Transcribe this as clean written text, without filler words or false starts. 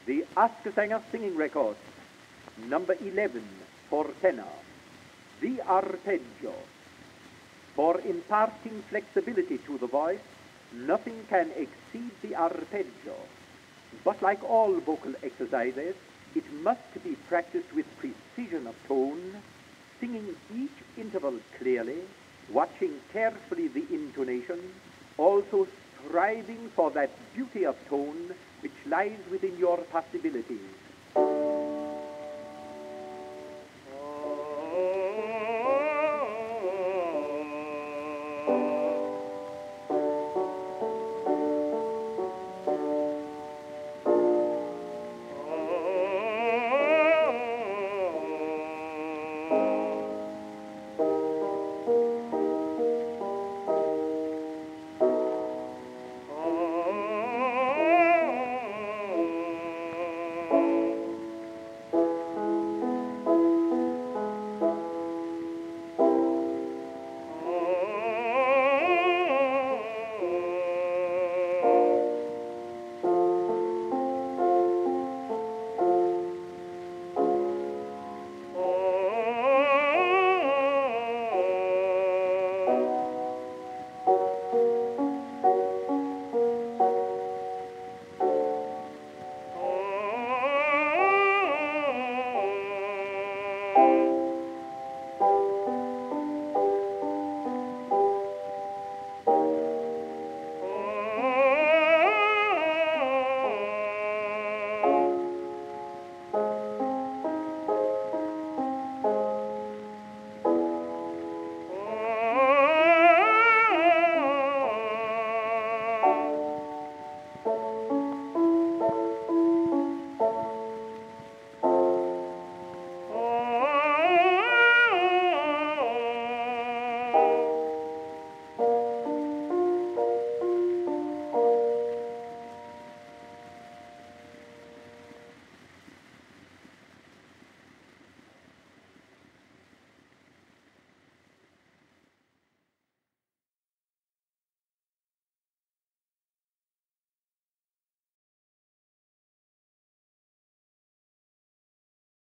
The Saenger singing record, number 11 for tenor. The Arpeggio. For imparting flexibility to the voice, nothing can exceed the arpeggio. But like all vocal exercises, it must be practiced with precision of tone, singing each interval clearly, watching carefully the intonation, also striving for that beauty of tone which lies within your possibilities.